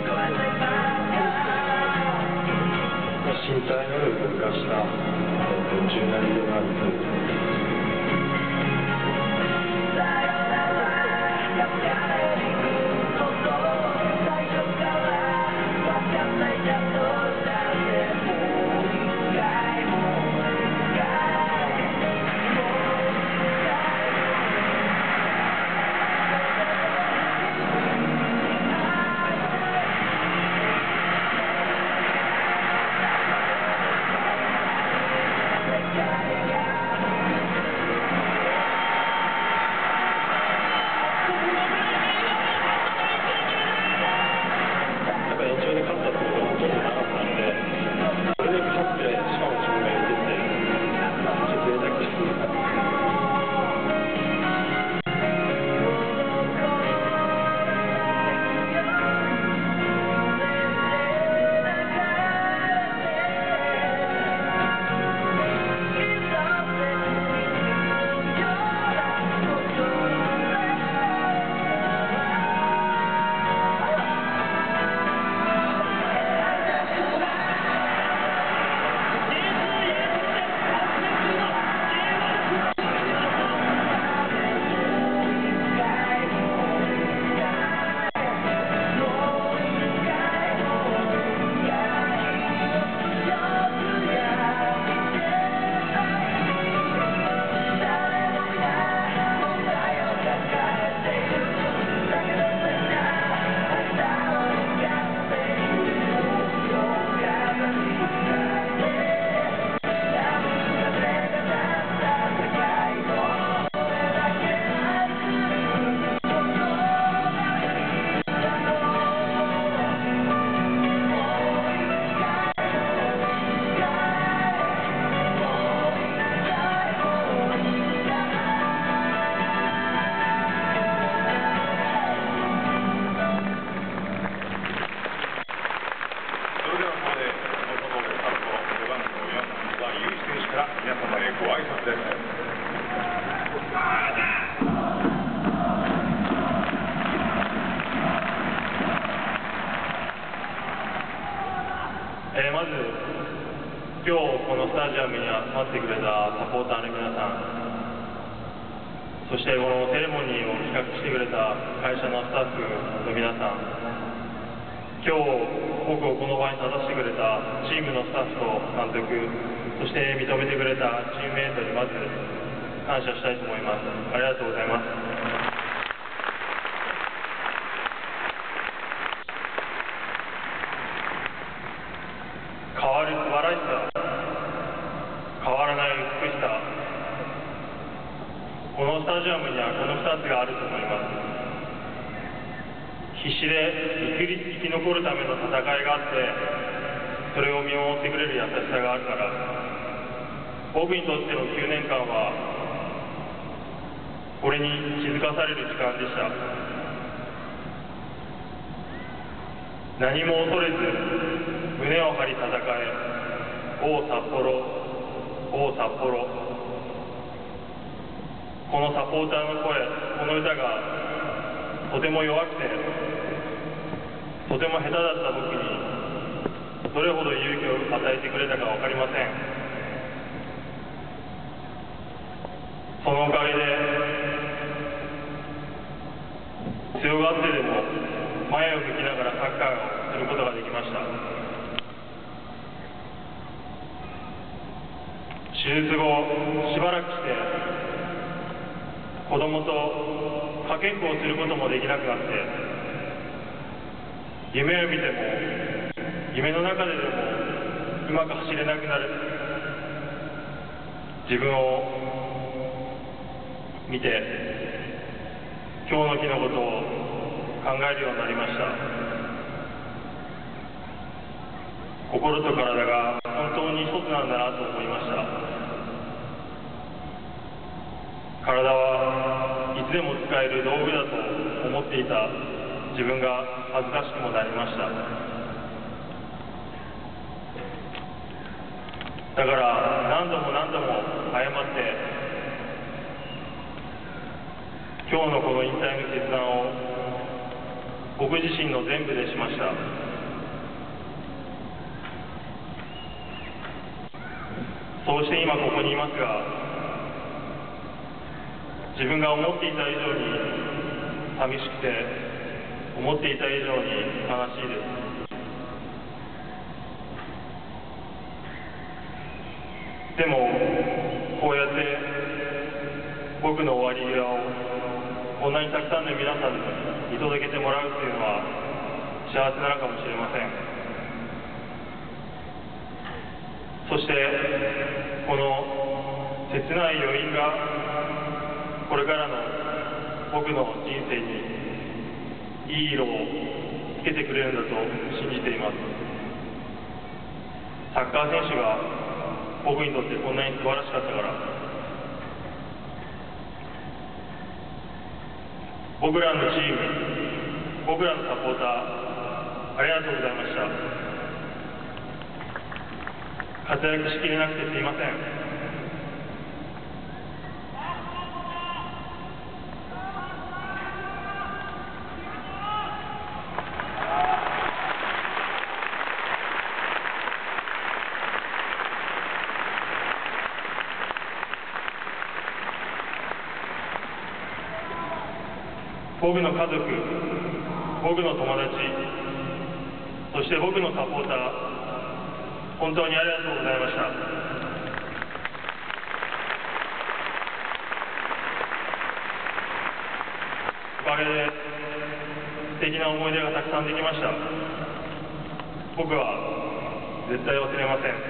身体能力を生かした柔軟性のあるプレー。 まず今日このスタジアムに集まってくれたサポーターの皆さん、そしてこのセレモニーを企画してくれた会社のスタッフの皆さん、今日僕をこの場に立たせてくれたチームのスタッフと監督、そして認めてくれたチームメイトにまず感謝したいと思います。ありがとうございます。変わる素晴らしさ、変わらない美しさ、このスタジアムにはこの2つがあると思います。必死で生き残るための戦いがあって、それを見守ってくれる優しさがあるから、僕にとっての9年間はこれに気づかされる時間でした。何も恐れず胸を張り戦え、王札幌、王札幌。このサポーターの声、この歌がとても弱くて、とても下手だった僕にどれほど勇気を与えてくれたか分かりません。そのおかげで強がってでも前を向きながらサッカーをすることができました。手術後しばらくして子供とかけっこをすることもできなくなって、夢を見ても夢の中ででもうまく走れなくなる自分を見て、今日の日のことを考えるようになりました。心と体が本当に一つなんだなと思いました。体はいつでも使える道具だと思っていた自分が恥ずかしくもなりました。だから何度も何度も謝って、今日のこの引退の決断を僕僕自身の全部でしました。そうして今ここにいますが、自分が思っていた以上に寂しくて、思っていた以上に悲しいです。でもこうやって僕の終わり際をこんなにたくさんの皆さんに見届けてもらうっていうのは幸せなのかもしれません。そしてこの切ない余韻がこれからの僕の人生にいい色をつけてくれるんだと信じています。サッカー選手が僕にとってこんなに素晴らしかったから、僕らのチーム、僕らのサポーター、ありがとうございました。活躍しきれなくてすいません。僕の家族、僕の友達、そして僕のサポーター、本当にありがとうございました。おかげで素敵な思い出がたくさんできました。僕は絶対忘れません。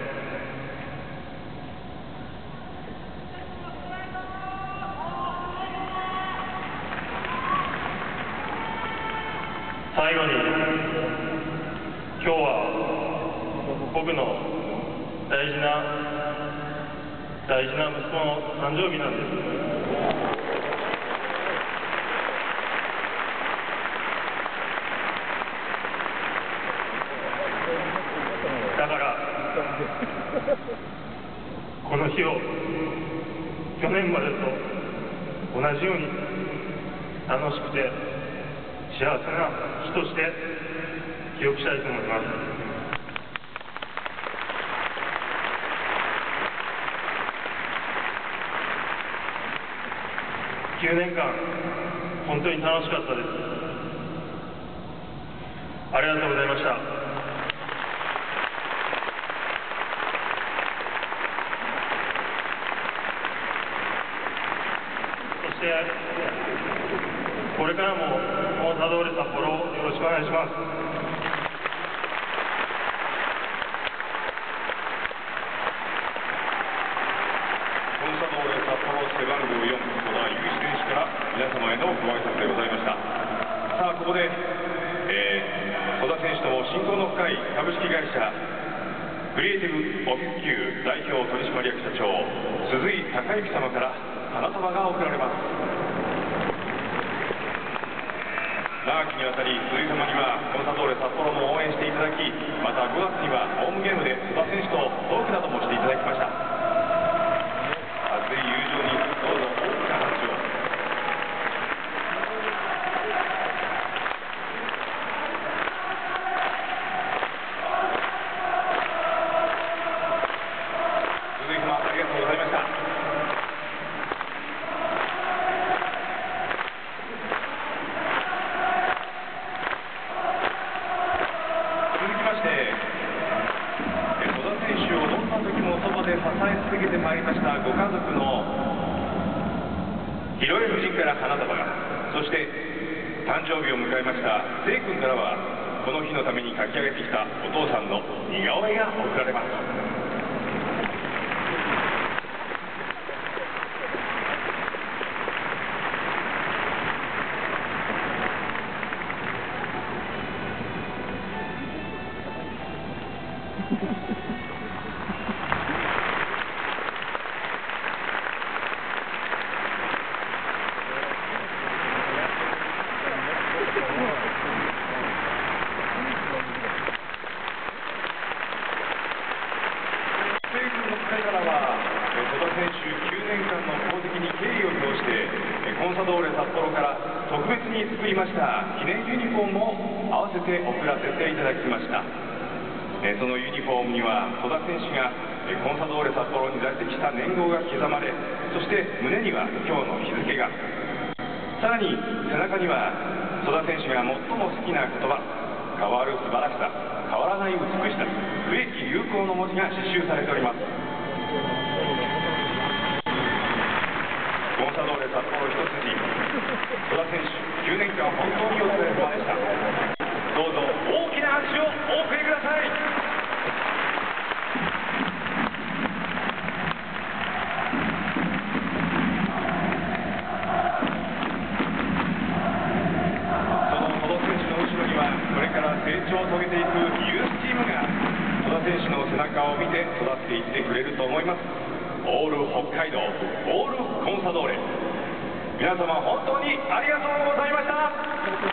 最後に、今日は僕の大事な息子の誕生日なんです。だからこの日を去年までと同じように楽しくて幸せな日として記憶したいと思います。9年間本当に楽しかったです。ありがとうございました。そしてこれからもコンサドーレ札幌をよろしくお願いします。 コンサドーレ札幌背番号4、戸田祐一選手から皆様へのご挨拶でございました。さあ、ここで、戸田選手とも親交の深い株式会社クリエイティブオフィス級代表取締役社長鈴井孝之様から花束が贈られます。長きにわたり鈴井様にはコンサドーレ札幌も応援していただき、また5月にはホームゲームで戸田選手とトークなどもしていただきました。熱い友情にどうぞ大きな拍手を。鈴井様、ありがとうございました。支え続けてまいりましたご家族の広江夫人から花束が、そして誕生日を迎えました聖君からはこの日のために書き上げてきたお父さんの似顔絵が贈られます。コンサドーレ札幌から特別に作りました記念ユニフォームを合わせて送らせていただきました。そのユニフォームには戸田選手がコンサドーレ札幌に在籍した年号が刻まれ、そして胸には今日の日付が、さらに背中には戸田選手が最も好きな言葉、変わる素晴らしさ、変わらない美しさ、不易流行の文字が刺繍されております。コンサドーレ札幌一筋、戸田選手9年間本当にお疲れ様でした。どうぞ大きな拍手をお送りください。その戸田選手の後ろにはこれから成長を遂げていくユースチームが戸田選手の背中を見て育っていってくれると思います。オール北海道、オールコンサドーレ、皆様本当にありがとうございました。